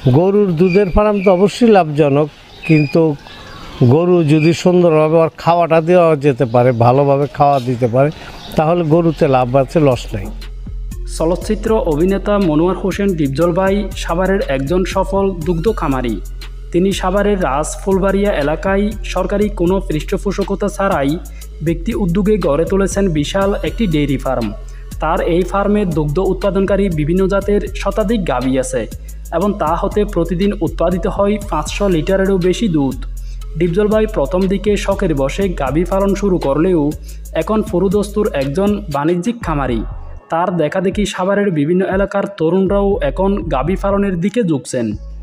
গরুর দুধের ফার্ম তো অবশ্যই লাভজনক, কিন্তু গরু যদি সুন্দরভাবে আর খাওয়াটা দেওয়া যেতে পারে, ভালোভাবে খাওয়া দিতে পারে, তাহলে গরুতে লাভ আছে, লস নেই। চলচ্চিত্র অভিনেতা মনোয়ার হোসেন ডিপজল ভাই সাভারের একজন সফল দুগ্ধ খামারি। তিনি সাভারের রাজ ফুলবাড়িয়া এলাকায় সরকারি কোনো পৃষ্ঠপোষকতা ছাড়াই ব্যক্তি উদ্যোগে গড়ে তুলেছেন বিশাল একটি ডেইরি ফার্ম। তার এই ফার্মে দুগ্ধ উৎপাদনকারী বিভিন্ন জাতের শতাধিক গাভী আছে এবং তা হতে প্রতিদিন উৎপাদিত হয় 500 লিটারেরও বেশি দুধ। ডিপজল ভাই প্রথম দিকে শখের বশে গাভী পালন শুরু করলেও এখন পুরোদস্তুর একজন বাণিজ্যিক খামারি। তার দেখাদেখি সাভারের বিভিন্ন এলাকার তরুণরাও এখন গাভী পালনের দিকে ঝুঁকছেন।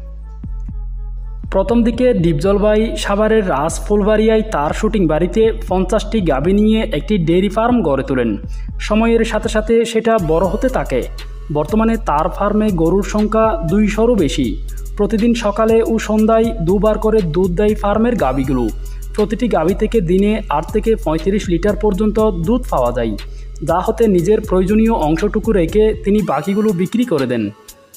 প্রথম দিকে ডিপজল ভাই সাভারের রাজ ফুলবাড়িয়ায় তার শুটিং বাড়িতে 50টি গাভী নিয়ে একটি ডেইরি ফার্ম গড়ে তোলেন। সময়ের সাথে সাথে সেটা বড় হতে থাকে। বর্তমানে তার ফার্মে গরুর সংখ্যা 200রও বেশি। প্রতিদিন সকালে ও সন্ধ্যায় দুবার করে দুধ দেয় ফার্মের গাভীগুলো। প্রতিটি গাভী থেকে দিনে 8 থেকে 35 লিটার পর্যন্ত দুধ পাওয়া যায়, যা হতে নিজের প্রয়োজনীয় অংশটুকু রেখে তিনি বাকিগুলো বিক্রি করে দেন।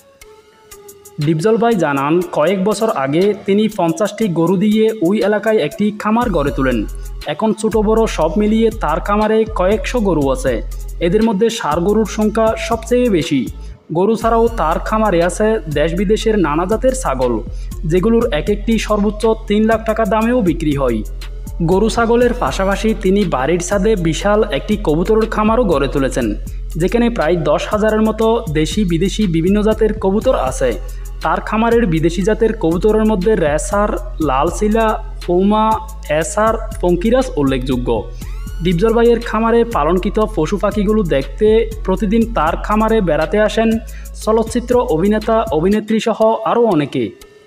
ডিপজল ভাই জানান, কয়েক বছর আগে তিনি 50টি গরু দিয়ে ওই এলাকায় একটি খামার গড়ে তোলেন। এখন ছোট বড় সব মিলিয়ে তার খামারে কয়েকশো গরু আছে। এদের মধ্যে ষাঁড় গরুর সংখ্যা সবচেয়ে বেশি। গরু ছাড়াও তার খামারে আছে দেশ বিদেশের নানা জাতের ছাগল, যেগুলোর এক একটি সর্বোচ্চ 3 লাখ টাকা দামেও বিক্রি হয়। গরু ছাগলের পাশাপাশি তিনি বাড়ির ছাদে বিশাল একটি কবুতরের খামারও গড়ে তুলেছেন, যেখানে প্রায় 10,000-এর মতো দেশি বিদেশি বিভিন্ন জাতের কবুতর আছে। তার খামারের বিদেশি জাতের কবুতরের মধ্যে রেসার, লালসিলা, পৌমা, এসার, পঙ্কিরাস উল্লেখযোগ্য। ডিপজল ভাইয়ের খামারে পালনকৃত পশু পাখিগুলো দেখতে প্রতিদিন তার খামারে বেড়াতে আসেন চলচ্চিত্র অভিনেতা অভিনেত্রী সহ আরও অনেকে।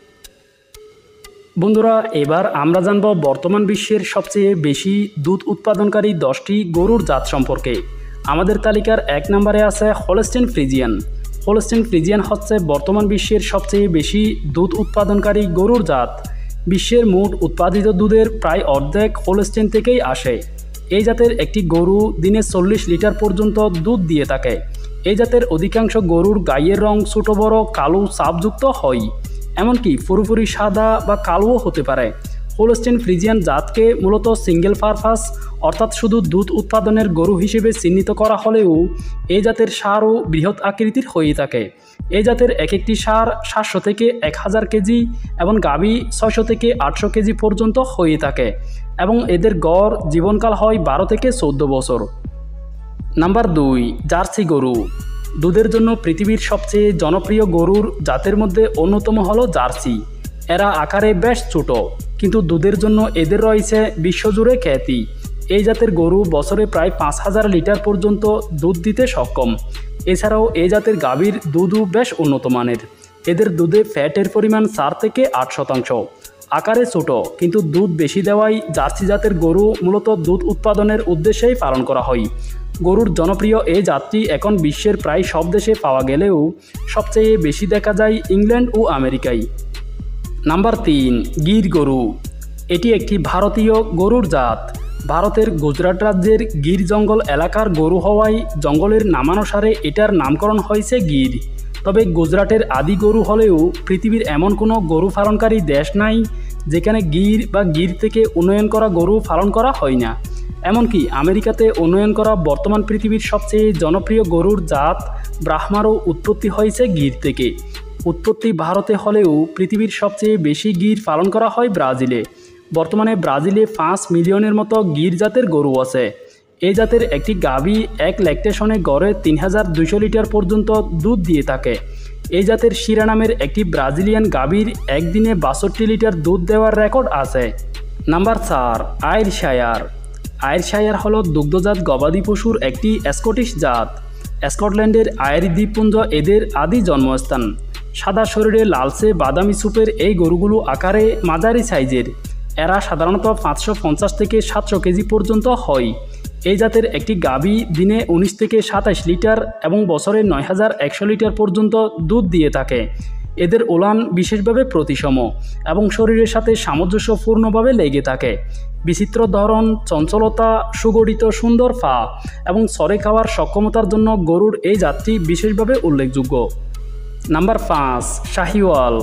বন্ধুরা, এবার আমরা জানব বর্তমান বিশ্বের সবচেয়ে বেশি দুধ উৎপাদনকারী 10টি গরুর জাত সম্পর্কে। আমাদের তালিকার 1 নম্বরে আছে হলস্টেইন ফ্রিজিয়ান। হলস্টেইন ফ্রিজিয়ান হচ্ছে বর্তমান বিশ্বের সবচেয়ে বেশি দুধ উৎপাদনকারী গরুর জাত। বিশ্বের মোট উৎপাদিত দুধের প্রায় অর্ধেক হলস্টেইন থেকেই আসে। এই জাতের একটি গরু দিনে 40 লিটার পর্যন্ত দুধ দিয়ে থাকে। এই জাতের অধিকাংশ গরুর গায়ের রং ছোট বড় কালো চাপযুক্ত হয়, এমনকি পুরোপুরি সাদা বা কালোও হতে পারে। হলস্টেইন ফ্রিজিয়ান জাতকে মূলত সিঙ্গেল পারপাস অর্থাৎ শুধু দুধ উৎপাদনের গরু হিসেবে চিহ্নিত করা হলেও এই জাতের ষাঁড়ও বৃহৎ আকৃতির হয়ে থাকে। এই জাতের এক একটি ষাঁড় 700 থেকে 1000 কেজি এবং গাভী 600 থেকে 800 কেজি পর্যন্ত হয়ে থাকে এবং এদের গড় জীবনকাল হয় 12 থেকে 14 বছর। নাম্বার 2, জার্সি গরু। দুধের জন্য পৃথিবীর সবচেয়ে জনপ্রিয় গরুর জাতের মধ্যে অন্যতম হলো জার্সি। এরা আকারে বেশ ছোট, কিন্তু দুধের জন্য এদের রয়েছে বিশ্বজুড়ে খ্যাতি। এই জাতের গরু বছরে প্রায় 5000 লিটার পর্যন্ত দুধ দিতে সক্ষম। এছাড়াও এই জাতের গাভীর দুধও বেশ উন্নত মানের। এদের দুধে ফ্যাটের পরিমাণ 4 থেকে 8%। আকারে ছোট কিন্তু দুধ বেশি দেওয়ায় জার্সি জাতের গরু মূলত দুধ উৎপাদনের উদ্দেশ্যেই পালন করা হয়। গরুর জনপ্রিয় এই জাতটি এখন বিশ্বের প্রায় সব দেশে পাওয়া গেলেও সবচেয়ে বেশি দেখা যায় ইংল্যান্ড ও আমেরিকায়। নাম্বার 3, গির গরু। এটি একটি ভারতীয় গরুর জাত। ভারতের গুজরাট রাজ্যের গির জঙ্গল এলাকার গরু হওয়ায় জঙ্গলের নামানুসারে এটার নামকরণ হয়েছে গির। তবে গুজরাটের আদি গরু হলেও পৃথিবীর এমন কোনো গরু পালনকারী দেশ নাই যেখানে গির বা গির থেকে উন্নয়ন করা গরু পালন করা হয় না। এমনকি আমেরিকাতে উন্নয়ন করা বর্তমান পৃথিবীর সবচেয়ে জনপ্রিয় গরুর জাত ব্রাহ্মারও উৎপত্তি হয়েছে গির থেকে। উৎপত্তি ভারতে হলেও পৃথিবীর সবচেয়ে বেশি গির পালন করা হয় ব্রাজিলে। বর্তমানে ব্রাজিলে 5 মিলিয়নের মতো গির জাতের গরু আছে। এই জাতের একটি গাভী এক ল্যাকটেশনে গড়ে 3200 লিটার পর্যন্ত দুধ দিয়ে থাকে। এই জাতের শিরা নামের একটি ব্রাজিলিয়ান গাভীর একদিনে 62 লিটার দুধ দেওয়ার রেকর্ড আছে। নাম্বার 4, আয়ারশায়ার। আয়ারশায়ার হল দুগ্ধজাত গবাদি পশুর একটি স্কটিশ জাত। স্কটল্যান্ডের আয়ার দ্বীপপুঞ্জ এদের আদি জন্মস্থান। সাদা শরীরে লালচে বাদামি সুপের এই গরুগুলো আকারে মাঝারি সাইজের। এরা সাধারণত 550 থেকে 700 কেজি পর্যন্ত হয়। এই জাতের একটি গাভী দিনে 19 থেকে 27 লিটার এবং বছরে 9100 লিটার পর্যন্ত দুধ দিয়ে থাকে। এদের ওলান বিশেষভাবে প্রতিসম এবং শরীরের সাথে সামঞ্জস্যপূর্ণভাবে লেগে থাকে। বিচিত্র ধরন, চঞ্চলতা, সুগঠিত সুন্দর পা এবং সরে খাওয়ার সক্ষমতার জন্য গরুর এই জাতটি বিশেষভাবে উল্লেখযোগ্য। নাম্বার 5, শাহিওয়াল।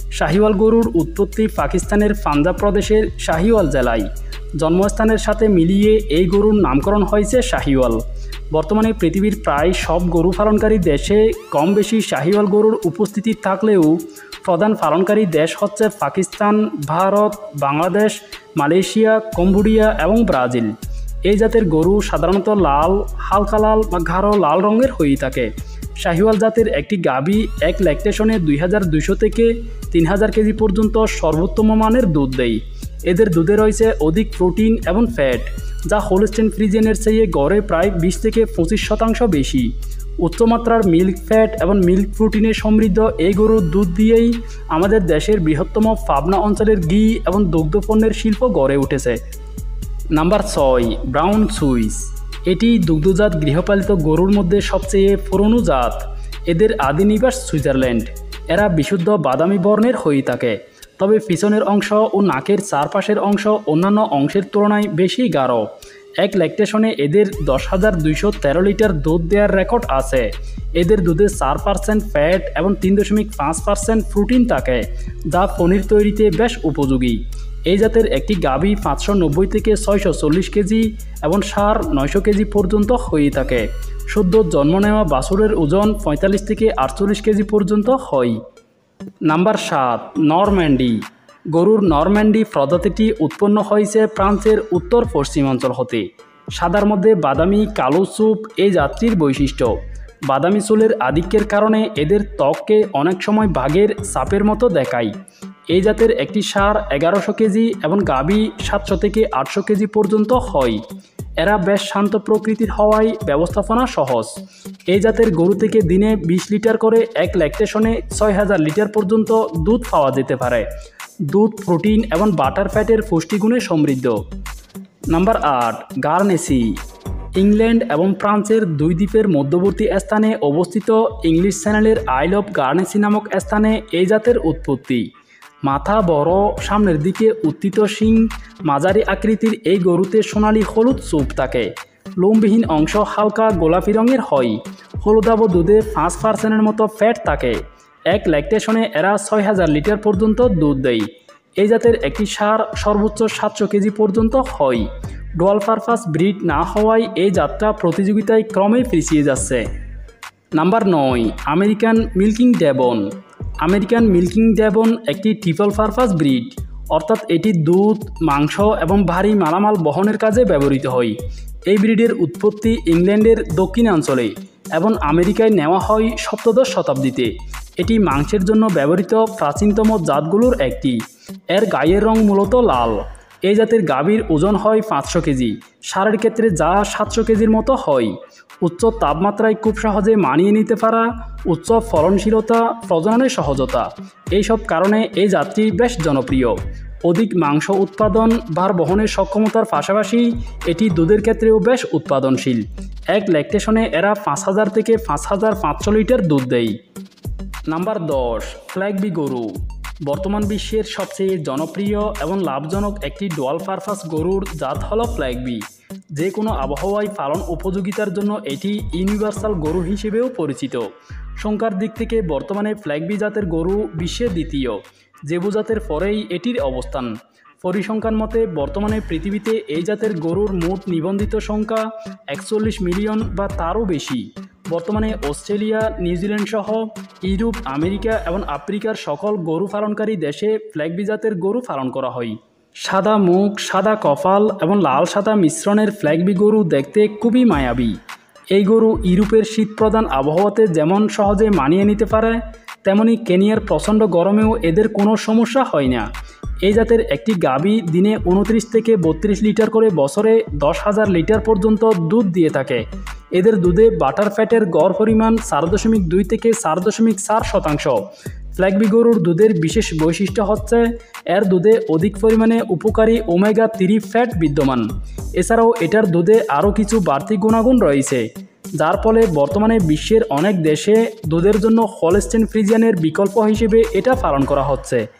শাহিওয়াল গরুর উৎপত্তি পাকিস্তানের পাঞ্জাব প্রদেশের শাহিওয়াল জেলায়। জন্মস্থানের সাথে মিলিয়ে এই গরুর নামকরণ হয়েছে শাহিওয়াল। বর্তমানে পৃথিবীর প্রায় সব গরু পালনকারী দেশে কম বেশি শাহিওয়াল গরুর উপস্থিতি থাকলেও প্রধান পালনকারী দেশ হচ্ছে পাকিস্তান, ভারত, বাংলাদেশ, মালয়েশিয়া, কম্বোডিয়া এবং ব্রাজিল। এই জাতের গরু সাধারণত লাল, হালকা লাল বা গাঢ় লাল রঙের হয়ে থাকে। শাহিওয়াল জাতের একটি গাভী এক ল্যাকটেশনে 2200 থেকে 3000 কেজি পর্যন্ত সর্বোত্তম মানের দুধ দেয়। এদের দুধে রয়েছে অধিক প্রোটিন এবং ফ্যাট, যা হোলস্টেইন ফ্রিজিয়ানের চেয়ে গড়ে প্রায় 20 থেকে 25% বেশি। উচ্চমাত্রার মিল্ক ফ্যাট এবং মিল্ক প্রোটিনে সমৃদ্ধ এই গরুর দুধ দিয়েই আমাদের দেশের বৃহত্তম পাবনা অঞ্চলের ঘি এবং দুগ্ধপণ্যের শিল্প গড়ে উঠেছে। Number 6, Brown Swiss. এটি দুগ্ধজাত গৃহপালিত গরুর মধ্যে সবচেয়ে পুরনো জাত। এদের আদি নিবাস সুইজারল্যান্ড। এরা বিশুদ্ধ বাদামি বর্ণের হয়ে থাকে, তবে পিছনের অংশ ও নাকের চারপাশের অংশ অন্যান্য অংশের তুলনায় বেশি গাঢ়। এক ল্যাকটেশনে এদের 10,213 লিটার দুধ দেওয়ার রেকর্ড আছে। এদের দুধে 4% ফ্যাট এবং 3.5% প্রোটিন থাকে, যা পনির তৈরিতে বেশ উপযোগী। এই জাতের একটি গাভী 590 থেকে 640 কেজি এবং ষাঁড় 900 কেজি পর্যন্ত হয়ে থাকে। সদ্য জন্ম নেওয়া বাছুরের ওজন 45 থেকে 48 কেজি পর্যন্ত হয়। Number 7, Normandy. গরুর নরম্যান্ডি প্রজাতিটি উৎপন্ন হয়েছে ফ্রান্সের উত্তর পশ্চিমাঞ্চল হতে। সাদার মধ্যে বাদামি কালো চুপ এই জাতটির বৈশিষ্ট্য। বাদামি চুলের আধিক্যের কারণে এদের ত্বককে অনেক সময় বাঘের চাপের মতো দেখায়। এই জাতের একটি ষাঁড় 1100 কেজি এবং গাভী 700 থেকে 800 কেজি পর্যন্ত হয়। এরা বেশ শান্ত প্রকৃতির হওয়ায় ব্যবস্থাপনা সহজ। এই জাতের গরু থেকে দিনে 20 লিটার করে এক ল্যাকটেশনে 6000 লিটার পর্যন্ত দুধ পাওয়া যেতে পারে। দুধ, প্রোটিন এবং বাটার ফ্যাটের পুষ্টিগুণে সমৃদ্ধ। নাম্বার 8, গার্নেসি। ইংল্যান্ড এবং ফ্রান্সের দুই দ্বীপের মধ্যবর্তী স্থানে অবস্থিত ইংলিশ চ্যানেলের আইল অফ গার্নেসি নামক স্থানে এই জাতের উৎপত্তি। মাথা বড়, সামনের দিকে উত্থিত শিং, মাঝারি আকৃতির এই গরুতে সোনালি হলুদ চুপ থাকে। লোমবিহীন অংশ হালকা গোলাপি রঙের হয়। হলুদাভ দুধে 5%-এর মতো ফ্যাট থাকে। এক ল্যাকটেশনে এরা 6000 লিটার পর্যন্ত দুধ দেয়। এই জাতের একটি ষাঁড় সর্বোচ্চ 700 কেজি পর্যন্ত হয়। ডুয়াল পারপাস ব্রিড না হওয়ায় এই জাতটা প্রতিযোগিতায় ক্রমেই পিছিয়ে যাচ্ছে। Number 9, American milking Devon. American milking Devon একটি ট্রিপল পারপাস ব্রিড, অর্থাৎ এটি দুধ, মাংস এবং ভারী মালামাল বহনের কাজে ব্যবহৃত হয়। এই ব্রিডের উৎপত্তি ইংল্যান্ডের দক্ষিণাঞ্চলে এবং আমেরিকায় নেওয়া হয় 17শ শতাব্দীতে। এটি মাংসের জন্য ব্যবহৃত প্রাচীনতম জাতগুলোর একটি। এর গায়ের রং মূলত লাল। এই জাতের গাভীর ওজন হয় 500 কেজি, ষাঁড়ের ক্ষেত্রে যা 700 কেজির মতো হয়। উচ্চ তাপমাত্রায় খুব সহজে মানিয়ে নিতে পারা, উচ্চ ফলনশীলতা, প্রজননের সহজতা, এইসব কারণে এই জাতটি বেশ জনপ্রিয়। অধিক মাংস উৎপাদন, ভার বহনের সক্ষমতার পাশাপাশি এটি দুধের ক্ষেত্রেও বেশ উৎপাদনশীল। এক ল্যাকটেশনে এরা 5000 থেকে 5500 লিটার দুধ দেয়। নাম্বার 10, ফ্ল্যাগবি গরু। বর্তমান বিশ্বের সবচেয়ে জনপ্রিয় এবং লাভজনক একটি ডুয়াল পারপাস গরুর জাত হল ফ্ল্যাগবি। যে কোনো আবহাওয়ায় পালন উপযোগিতার জন্য এটি ইউনিভার্সাল গরু হিসেবেও পরিচিত। সংখ্যার দিক থেকে বর্তমানে ফ্ল্যাগবি জাতের গরু বিশ্বে দ্বিতীয়। জেবু জাতের পরেই এটির অবস্থান। পরিসংখ্যান মতে বর্তমানে পৃথিবীতে এই জাতের গরুর মোট নিবন্ধিত সংখ্যা 41 মিলিয়ন বা তারও বেশি। বর্তমানে অস্ট্রেলিয়া, নিউজিল্যান্ড সহ ইউরোপ, আমেরিকা এবং আফ্রিকার সকল গরু পালনকারী দেশে ফ্ল্যাগবি জাতের গরু পালন করা হয়। সাদা মুখ, সাদা কপাল এবং লাল সাদা মিশ্রণের ফ্ল্যাগবি গরু দেখতে খুবই মায়াবী। এই গরু ইউরোপের শীতপ্রধান আবহাওয়াতে যেমন সহজে মানিয়ে নিতে পারে, তেমনি কেনিয়ার প্রচণ্ড গরমেও এদের কোনো সমস্যা হয় না। এই জাতের একটি গাভী দিনে 29 থেকে 32 লিটার করে বছরে 10,000 লিটার পর্যন্ত দুধ দিয়ে থাকে। এদের দুধে বাটার ফ্যাটের গড় পরিমাণ 4.2 থেকে 4.4%। ফ্ল্যাগবি গরুর দুধের বিশেষ বৈশিষ্ট্য হচ্ছে এর দুধে অধিক পরিমাণে উপকারী ওমেগা 3 ফ্যাট বিদ্যমান। এছাড়াও এটার দুধে আরও কিছু বাড়তি গুণাগুণ রয়েছে, যার ফলে বর্তমানে বিশ্বের অনেক দেশে দুধের জন্য হোলস্টেইন ফ্রিজিয়ানের বিকল্প হিসেবে এটা পালন করা হচ্ছে।